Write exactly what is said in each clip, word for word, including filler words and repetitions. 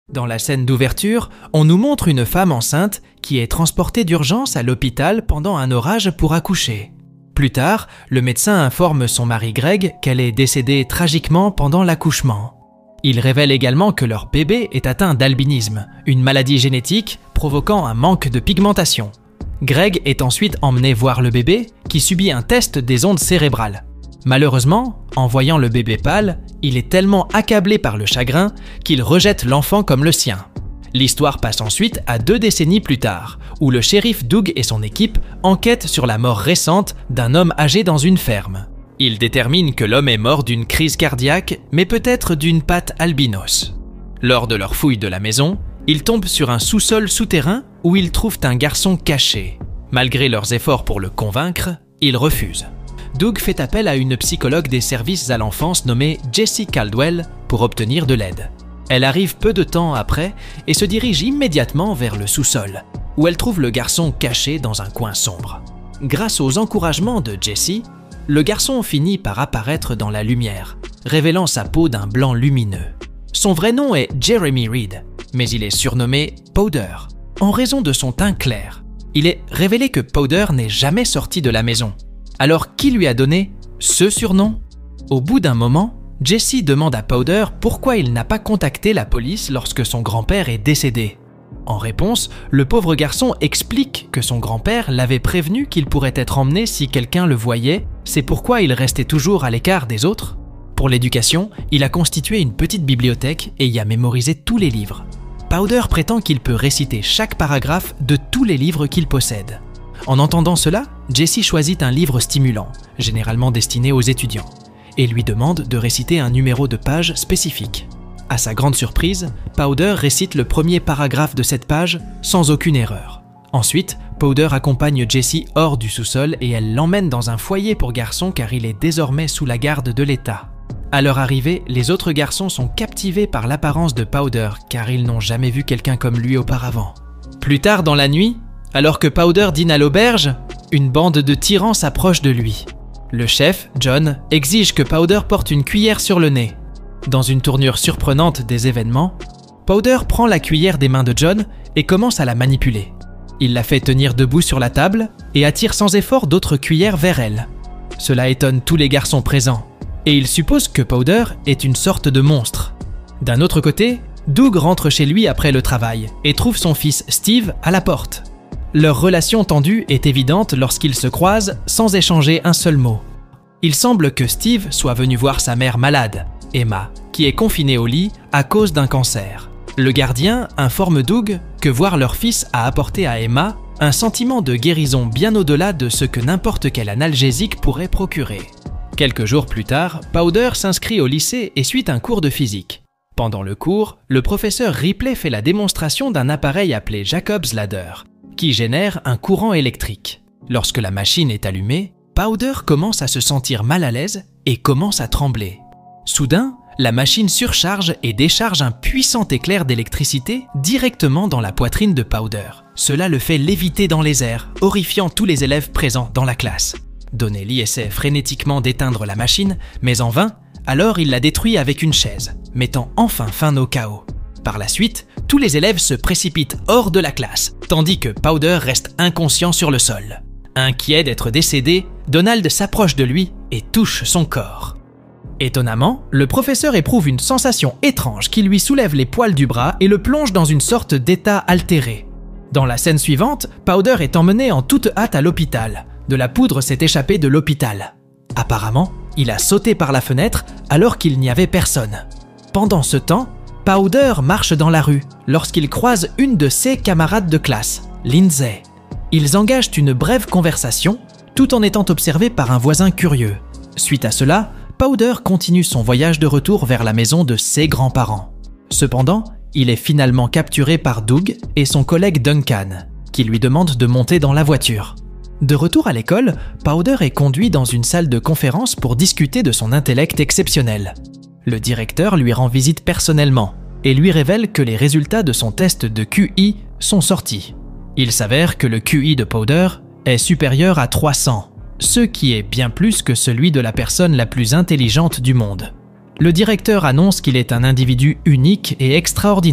Dans la scène d'ouverture, on nous montre une femme enceinte qui est transportée d'urgence à l'hôpital pendant un orage pour accoucher. Plus tard, le médecin informe son mari Greg qu'elle est décédée tragiquement pendant l'accouchement. Il révèle également que leur bébé est atteint d'albinisme, une maladie génétique provoquant un manque de pigmentation. Greg est ensuite emmené voir le bébé qui subit un test des ondes cérébrales. Malheureusement, en voyant le bébé pâle, il est tellement accablé par le chagrin qu'il rejette l'enfant comme le sien. L'histoire passe ensuite à deux décennies plus tard, où le shérif Doug et son équipe enquêtent sur la mort récente d'un homme âgé dans une ferme. Ils déterminent que l'homme est mort d'une crise cardiaque, mais peut-être d'une patte albinos. Lors de leur fouille de la maison, ils tombent sur un sous-sol souterrain où ils trouvent un garçon caché. Malgré leurs efforts pour le convaincre, il refuse. Doug fait appel à une psychologue des services à l'enfance nommée Jessie Caldwell pour obtenir de l'aide. Elle arrive peu de temps après et se dirige immédiatement vers le sous-sol, où elle trouve le garçon caché dans un coin sombre. Grâce aux encouragements de Jessie, le garçon finit par apparaître dans la lumière, révélant sa peau d'un blanc lumineux. Son vrai nom est Jeremy Reed, mais il est surnommé Powder, en raison de son teint clair. Il est révélé que Powder n'est jamais sorti de la maison. Alors qui lui a donné ce surnom? Au bout d'un moment, Jessie demande à Powder pourquoi il n'a pas contacté la police lorsque son grand-père est décédé. En réponse, le pauvre garçon explique que son grand-père l'avait prévenu qu'il pourrait être emmené si quelqu'un le voyait, c'est pourquoi il restait toujours à l'écart des autres. Pour l'éducation, il a constitué une petite bibliothèque et y a mémorisé tous les livres. Powder prétend qu'il peut réciter chaque paragraphe de tous les livres qu'il possède. En entendant cela, Jessie choisit un livre stimulant, généralement destiné aux étudiants, et lui demande de réciter un numéro de page spécifique. À sa grande surprise, Powder récite le premier paragraphe de cette page sans aucune erreur. Ensuite, Powder accompagne Jessie hors du sous-sol et elle l'emmène dans un foyer pour garçons car il est désormais sous la garde de l'État. À leur arrivée, les autres garçons sont captivés par l'apparence de Powder car ils n'ont jamais vu quelqu'un comme lui auparavant. Plus tard dans la nuit, alors que Powder dîne à l'auberge, une bande de tyrans s'approche de lui. Le chef, John, exige que Powder porte une cuillère sur le nez. Dans une tournure surprenante des événements, Powder prend la cuillère des mains de John et commence à la manipuler. Il la fait tenir debout sur la table et attire sans effort d'autres cuillères vers elle. Cela étonne tous les garçons présents, et ils supposent que Powder est une sorte de monstre. D'un autre côté, Doug rentre chez lui après le travail et trouve son fils Steve à la porte. Leur relation tendue est évidente lorsqu'ils se croisent sans échanger un seul mot. Il semble que Steve soit venu voir sa mère malade, Emma, qui est confinée au lit à cause d'un cancer. Le gardien informe Doug que voir leur fils a apporté à Emma un sentiment de guérison bien au-delà de ce que n'importe quel analgésique pourrait procurer. Quelques jours plus tard, Powder s'inscrit au lycée et suit un cours de physique. Pendant le cours, le professeur Ripley fait la démonstration d'un appareil appelé Jacob's Ladder, qui génère un courant électrique. Lorsque la machine est allumée, Powder commence à se sentir mal à l'aise et commence à trembler. Soudain, la machine surcharge et décharge un puissant éclair d'électricité directement dans la poitrine de Powder. Cela le fait léviter dans les airs, horrifiant tous les élèves présents dans la classe. Donnelly essaie frénétiquement d'éteindre la machine, mais en vain, alors il la détruit avec une chaise, mettant enfin fin au chaos. Par la suite, tous les élèves se précipitent hors de la classe, tandis que Powder reste inconscient sur le sol. Inquiet d'être décédé, Donald s'approche de lui et touche son corps. Étonnamment, le professeur éprouve une sensation étrange qui lui soulève les poils du bras et le plonge dans une sorte d'état altéré. Dans la scène suivante, Powder est emmené en toute hâte à l'hôpital. De la poudre s'est échappée de l'hôpital. Apparemment, il a sauté par la fenêtre alors qu'il n'y avait personne. Pendant ce temps, Powder marche dans la rue lorsqu'il croise une de ses camarades de classe, Lindsay. Ils engagent une brève conversation tout en étant observés par un voisin curieux. Suite à cela, Powder continue son voyage de retour vers la maison de ses grands-parents. Cependant, il est finalement capturé par Doug et son collègue Duncan, qui lui demandent de monter dans la voiture. De retour à l'école, Powder est conduit dans une salle de conférence pour discuter de son intellect exceptionnel. Le directeur lui rend visite personnellement et lui révèle que les résultats de son test de Q I sont sortis. Il s'avère que le Q I de Powder est supérieur à trois cents, ce qui est bien plus que celui de la personne la plus intelligente du monde. Le directeur annonce qu'il est un individu unique et extraordinaire.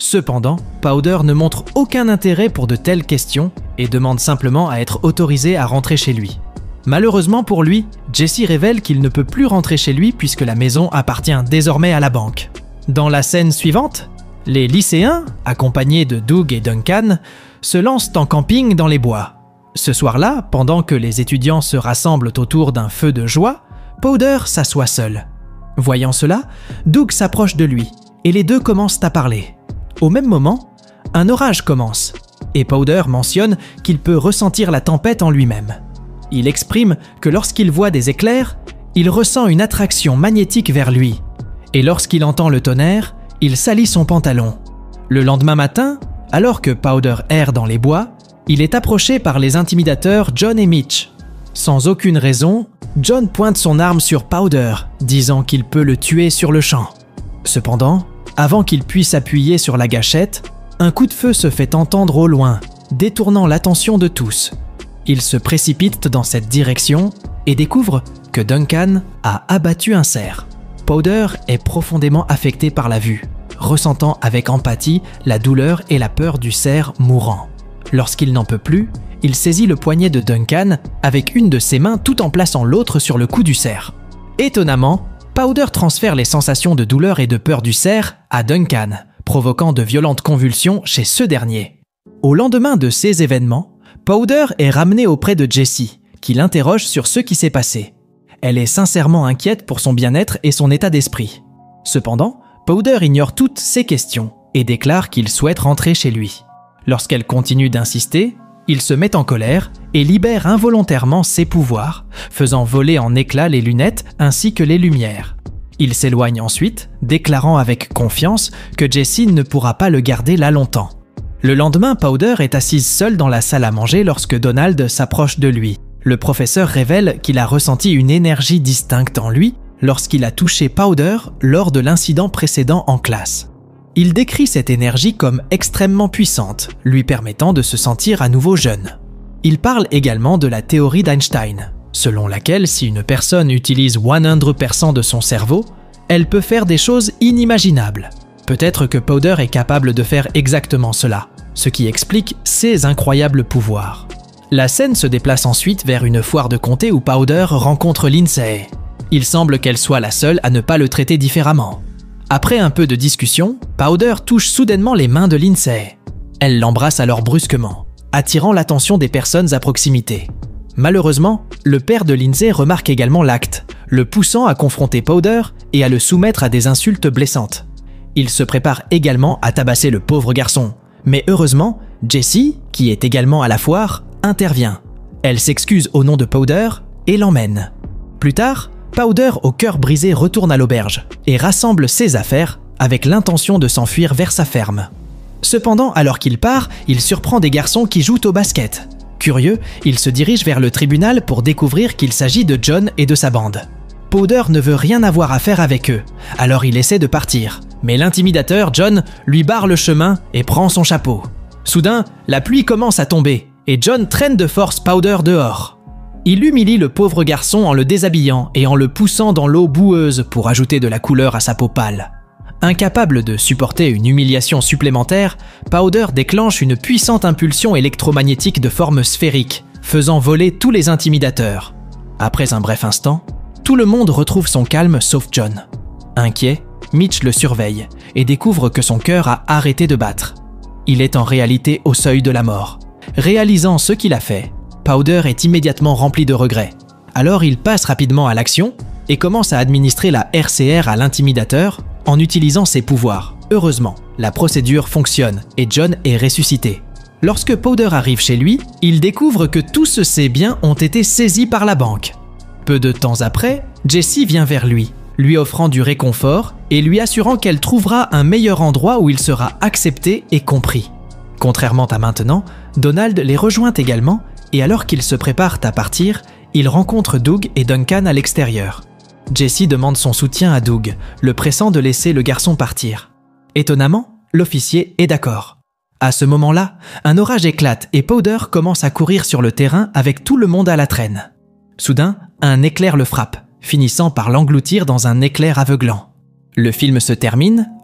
Cependant, Powder ne montre aucun intérêt pour de telles questions et demande simplement à être autorisé à rentrer chez lui. Malheureusement pour lui, Jesse révèle qu'il ne peut plus rentrer chez lui puisque la maison appartient désormais à la banque. Dans la scène suivante, les lycéens, accompagnés de Doug et Duncan, se lancent en camping dans les bois. Ce soir-là, pendant que les étudiants se rassemblent autour d'un feu de joie, Powder s'assoit seul. Voyant cela, Doug s'approche de lui et les deux commencent à parler. Au même moment, un orage commence et Powder mentionne qu'il peut ressentir la tempête en lui-même. Il exprime que lorsqu'il voit des éclairs, il ressent une attraction magnétique vers lui. Et lorsqu'il entend le tonnerre, il salit son pantalon. Le lendemain matin, alors que Powder erre dans les bois, il est approché par les intimidateurs John et Mitch. Sans aucune raison, John pointe son arme sur Powder, disant qu'il peut le tuer sur le champ. Cependant, avant qu'il puisse appuyer sur la gâchette, un coup de feu se fait entendre au loin, détournant l'attention de tous. Il se précipite dans cette direction et découvre que Duncan a abattu un cerf. Powder est profondément affecté par la vue, ressentant avec empathie la douleur et la peur du cerf mourant. Lorsqu'il n'en peut plus, il saisit le poignet de Duncan avec une de ses mains tout en plaçant l'autre sur le cou du cerf. Étonnamment, Powder transfère les sensations de douleur et de peur du cerf à Duncan, provoquant de violentes convulsions chez ce dernier. Au lendemain de ces événements, Powder est ramenée auprès de Jesse, qui l'interroge sur ce qui s'est passé. Elle est sincèrement inquiète pour son bien-être et son état d'esprit. Cependant, Powder ignore toutes ces questions et déclare qu'il souhaite rentrer chez lui. Lorsqu'elle continue d'insister, il se met en colère et libère involontairement ses pouvoirs, faisant voler en éclats les lunettes ainsi que les lumières. Il s'éloigne ensuite, déclarant avec confiance que Jesse ne pourra pas le garder là longtemps. Le lendemain, Powder est assise seule dans la salle à manger lorsque Donald s'approche de lui. Le professeur révèle qu'il a ressenti une énergie distincte en lui lorsqu'il a touché Powder lors de l'incident précédent en classe. Il décrit cette énergie comme extrêmement puissante, lui permettant de se sentir à nouveau jeune. Il parle également de la théorie d'Einstein, selon laquelle si une personne utilise cent pour cent de son cerveau, elle peut faire des choses inimaginables. Peut-être que Powder est capable de faire exactement cela, ce qui explique ses incroyables pouvoirs. La scène se déplace ensuite vers une foire de comté où Powder rencontre Lindsay. Il semble qu'elle soit la seule à ne pas le traiter différemment. Après un peu de discussion, Powder touche soudainement les mains de Lindsay. Elle l'embrasse alors brusquement, attirant l'attention des personnes à proximité. Malheureusement, le père de Lindsay remarque également l'acte, le poussant à confronter Powder et à le soumettre à des insultes blessantes. Il se prépare également à tabasser le pauvre garçon. Mais heureusement, Jesse, qui est également à la foire, intervient. Elle s'excuse au nom de Powder et l'emmène. Plus tard, Powder, au cœur brisé, retourne à l'auberge et rassemble ses affaires avec l'intention de s'enfuir vers sa ferme. Cependant, alors qu'il part, il surprend des garçons qui jouent au basket. Curieux, il se dirige vers le tribunal pour découvrir qu'il s'agit de John et de sa bande. Powder ne veut rien avoir à faire avec eux, alors il essaie de partir. Mais l'intimidateur, John, lui barre le chemin et prend son chapeau. Soudain, la pluie commence à tomber et John traîne de force Powder dehors. Il humilie le pauvre garçon en le déshabillant et en le poussant dans l'eau boueuse pour ajouter de la couleur à sa peau pâle. Incapable de supporter une humiliation supplémentaire, Powder déclenche une puissante impulsion électromagnétique de forme sphérique, faisant voler tous les intimidateurs. Après un bref instant, tout le monde retrouve son calme sauf John. Inquiet, Mitch le surveille et découvre que son cœur a arrêté de battre. Il est en réalité au seuil de la mort. Réalisant ce qu'il a fait, Powder est immédiatement rempli de regrets. Alors il passe rapidement à l'action et commence à administrer la R C R à l'intimidateur en utilisant ses pouvoirs. Heureusement, la procédure fonctionne et John est ressuscité. Lorsque Powder arrive chez lui, il découvre que tous ses biens ont été saisis par la banque. Peu de temps après, Jesse vient vers lui, lui offrant du réconfort et lui assurant qu'elle trouvera un meilleur endroit où il sera accepté et compris. Contrairement à maintenant, Donald les rejoint également et alors qu'ils se préparent à partir, il rencontre Doug et Duncan à l'extérieur. Jesse demande son soutien à Doug, le pressant de laisser le garçon partir. Étonnamment, l'officier est d'accord. À ce moment-là, un orage éclate et Powder commence à courir sur le terrain avec tout le monde à la traîne. Soudain, un éclair le frappe, finissant par l'engloutir dans un éclair aveuglant. Le film se termine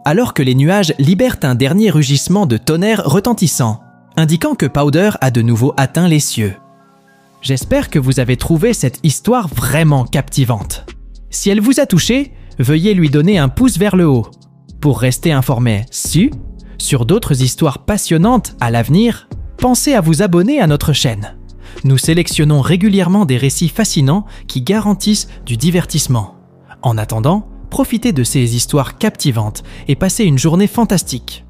alors que les nuages libèrent un dernier rugissement de tonnerre retentissant, indiquant que Powder a de nouveau atteint les cieux. J'espère que vous avez trouvé cette histoire vraiment captivante. Si elle vous a touché, veuillez lui donner un pouce vers le haut. Pour rester informé su, sur d'autres histoires passionnantes à l'avenir, pensez à vous abonner à notre chaîne. Nous sélectionnons régulièrement des récits fascinants qui garantissent du divertissement. En attendant, profitez de ces histoires captivantes et passez une journée fantastique.